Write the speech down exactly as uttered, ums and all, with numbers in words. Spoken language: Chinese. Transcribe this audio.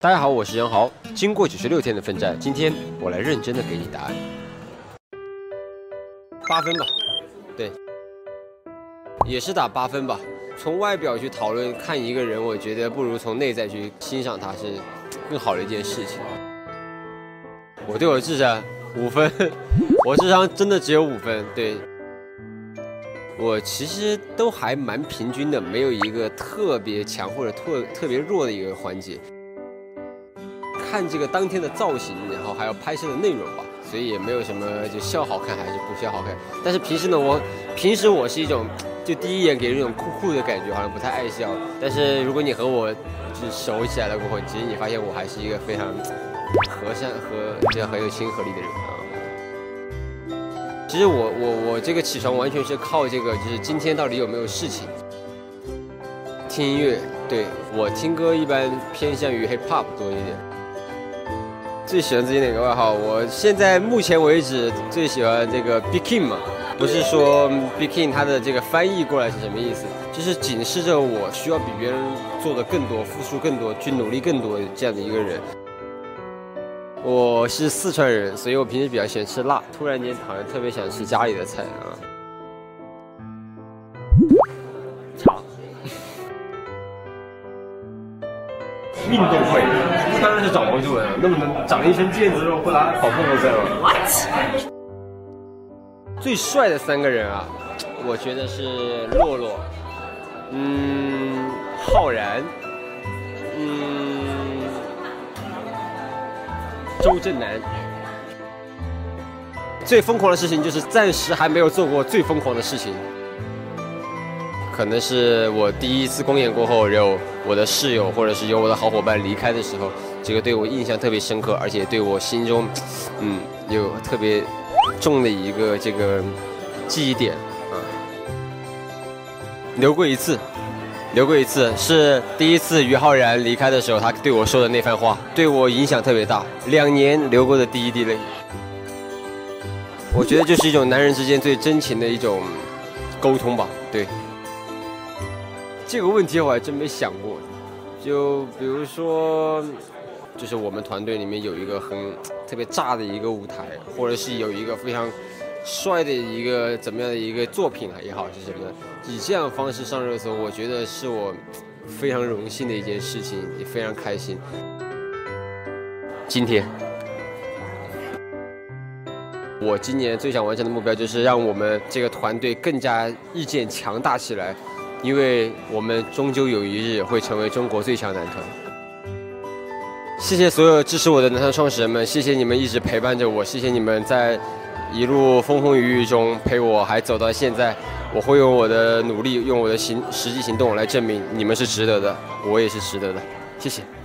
大家好，我是杨豪。经过九十六天的奋战，今天我来认真的给你答案。八分吧，对，也是打八分吧。从外表去讨论看一个人，我觉得不如从内在去欣赏他是更好的一件事情。我对我智商五分，我智商真的只有五分，对。 我其实都还蛮平均的，没有一个特别强或者特特别弱的一个环节。看这个当天的造型，然后还有拍摄的内容吧，所以也没有什么就笑好看还是不笑好看。但是平时呢，我平时我是一种就第一眼给人一种酷酷的感觉，好像不太爱笑。但是如果你和我就是熟起来了过后，其实你发现我还是一个非常和善和这样很有亲和力的人啊。 其实我我我这个起床完全是靠这个，就是今天到底有没有事情。听音乐，对我听歌一般偏向于 hip hop 多一点。最喜欢自己哪个外号？我现在目前为止最喜欢这个 Big King 嘛，不是说 Big King 它的这个翻译过来是什么意思？就是警示着我需要比别人做的更多，付出更多，去努力更多这样的一个人。 我是四川人，所以我平时比较喜欢吃辣。突然间好像特别想吃家里的菜啊。茶。运动会当然是掌握住了，那么能长一身腱子肉，不拿跑步都在了。What？ 最帅的三个人啊，我觉得是洛洛，嗯，浩然，嗯。 周震南最疯狂的事情就是暂时还没有做过最疯狂的事情，可能是我第一次公演过后，有我的室友或者是有我的好伙伴离开的时候，这个对我印象特别深刻，而且对我心中，嗯，有特别重的一个这个记忆点啊。留过一次。 留过一次，是第一次于浩然离开的时候，他对我说的那番话，对我影响特别大。两年流过的第一滴泪，我觉得就是一种男人之间最真情的一种沟通吧。对，这个问题我还真没想过。就比如说，就是我们团队里面有一个很特别炸的一个舞台，或者是有一个非常。 帅的一个怎么样的一个作品也好是什么，以这样的方式上热搜，我觉得是我非常荣幸的一件事情，也非常开心。今天，我今年最想完成的目标就是让我们这个团队更加日渐强大起来，因为我们终究有一日会成为中国最强男团。谢谢所有支持我的男团创始人们，谢谢你们一直陪伴着我，谢谢你们在。 一路风风雨雨中陪我还走到现在，我会用我的努力，用我的行实际行动来证明你们是值得的，我也是值得的，谢谢。